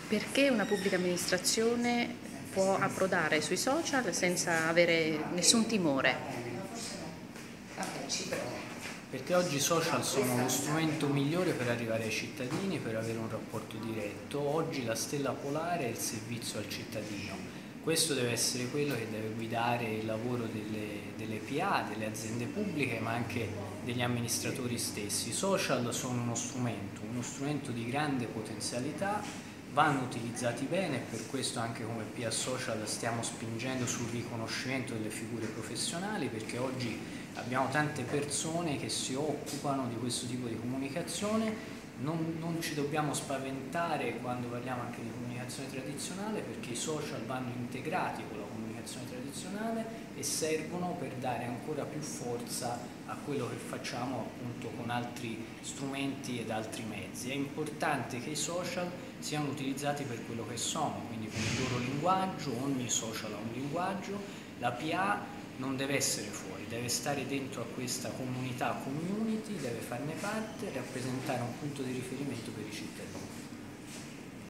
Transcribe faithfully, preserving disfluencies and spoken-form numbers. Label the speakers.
Speaker 1: Perché una pubblica amministrazione può approdare sui social senza avere nessun timore?
Speaker 2: Perché oggi i social sono lo strumento migliore per arrivare ai cittadini, per avere un rapporto diretto. Oggi la stella polare è il servizio al cittadino. Questo deve essere quello che deve guidare il lavoro delle, delle P A, delle aziende pubbliche, ma anche degli amministratori stessi. I social sono uno strumento, uno strumento di grande potenzialità, vanno utilizzati bene e per questo anche come P A Social stiamo spingendo sul riconoscimento delle figure professionali, perché oggi abbiamo tante persone che si occupano di questo tipo di comunicazione. Non, non ci dobbiamo spaventare quando parliamo anche di comunicazione tradizionale, perché i social vanno integrati con la comunicazione tradizionale e servono per dare ancora più forza a quello che facciamo appunto con altri strumenti ed altri mezzi. È importante che i social siano utilizzati per quello che sono, quindi con il loro linguaggio. Ogni social ha un linguaggio, la P A non deve essere fuori, deve stare dentro a questa comunità, community, deve farne parte e rappresentare un punto di riferimento per i cittadini.